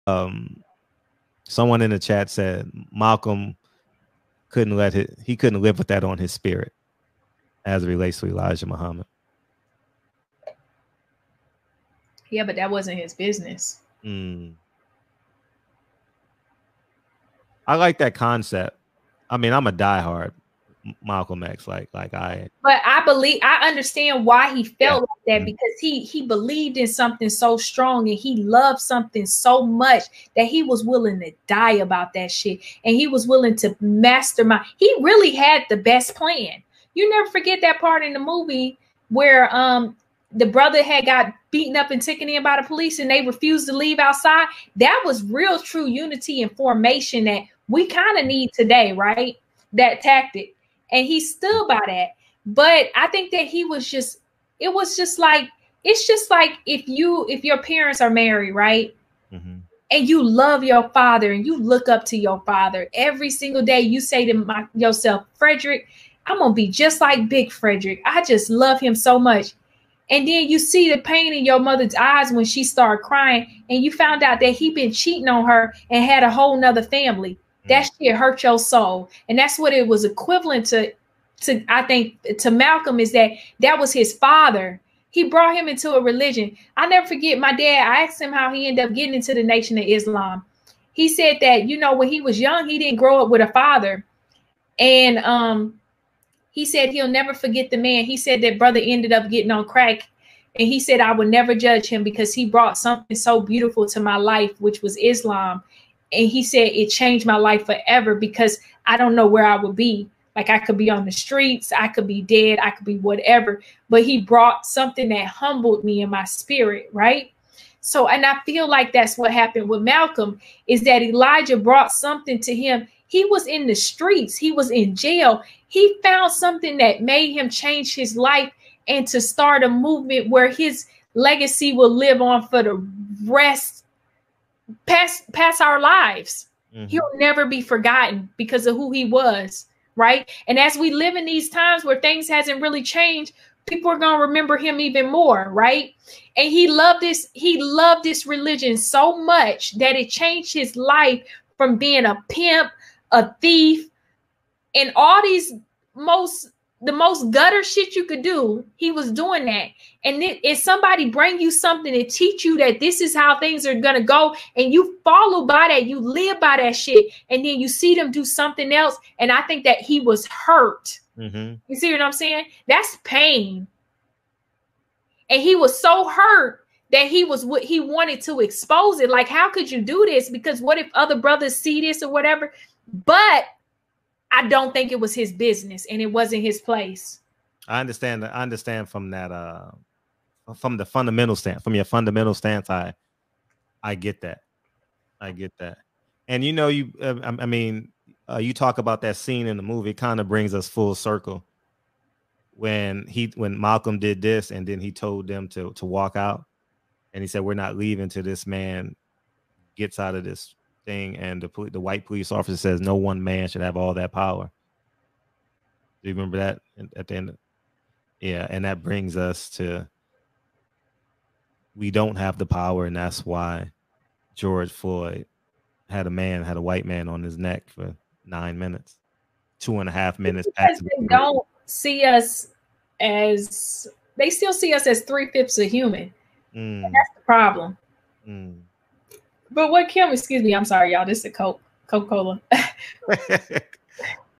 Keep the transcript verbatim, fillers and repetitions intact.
um, someone in the chat said Malcolm couldn't let it. He couldn't live with that on his spirit, as it relates to Elijah Muhammad. Yeah, but that wasn't his business. Mm. I like that concept. I mean, I'm a diehard Malcolm X, like like I. But I believe I understand why he felt Yeah. like that, Mm-hmm. because he he believed in something so strong and he loved something so much that he was willing to die about that shit, and he was willing to mastermind. He really had the best plan. You never forget that part in the movie where um the brother had got beaten up and taken in by the police and they refused to leave outside. That was real true unity and formation that we kind of need today, right? That tactic. And he stood by that. But I think that he was just, it was just like, it's just like if you, if your parents are married, right? Mm-hmm. And you love your father and you look up to your father every single day, you say to my, yourself, Frederick, I'm going to be just like Big Frederick. I just love him so much. And then you see the pain in your mother's eyes when she started crying and you found out that he been cheating on her and had a whole nother family. Mm-hmm. That shit hurt your soul. And that's what it was equivalent to, to, I think, to Malcolm, is that that was his father. He brought him into a religion. I never forget my dad. I asked him how he ended up getting into the Nation of Islam. He said that, you know, when he was young, he didn't grow up with a father. And um, he said he'll never forget the man. He said that brother ended up getting on crack. And he said, I would never judge him because he brought something so beautiful to my life, which was Islam. And he said it changed my life forever because I don't know where I would be. Like I could be on the streets, I could be dead, I could be whatever. But he brought something that humbled me in my spirit, right? So, and I feel like that's what happened with Malcolm, is that Elijah brought something to him. He was in the streets, he was in jail. He found something that made him change his life and to start a movement where his legacy will live on for the rest, past, past our lives. Mm-hmm. He'll never be forgotten because of who he was. Right. And as we live in these times where things hasn't really changed, people are going to remember him even more. Right. And he loved this. He loved this religion so much that it changed his life from being a pimp, a thief, and all these most the most gutter shit you could do. He was doing that. And it, if somebody bring you something to teach you that this is how things are going to go, and you follow by that, you live by that shit, and then you see them do something else. And I think that he was hurt. Mm-hmm. You see what I'm saying? That's pain. And he was so hurt that he was what he wanted to expose it. Like, how could you do this? Because what if other brothers see this or whatever? But I don't think it was his business and it wasn't his place. I understand. I understand from that, uh, from the fundamental stance, from your fundamental stance. I, I get that. I get that. And, you know, you, uh, I, I mean, uh, you talk about that scene in the movie, it kind of brings us full circle when he, when Malcolm did this and then he told them to, to walk out and he said, we're not leaving till this man gets out of this thing, and the the white police officer says no one man should have all that power. Do you remember that at the end? Yeah, and that brings us to we don't have the power, and that's why George Floyd had a man, had a white man on his neck for nine minutes, two and a half minutes. Because they don't see us as, they still see us as three-fifths of human. Mm. And that's the problem. Mm. But what Kim, excuse me, I'm sorry, y'all. This is a Coke, Coca-Cola.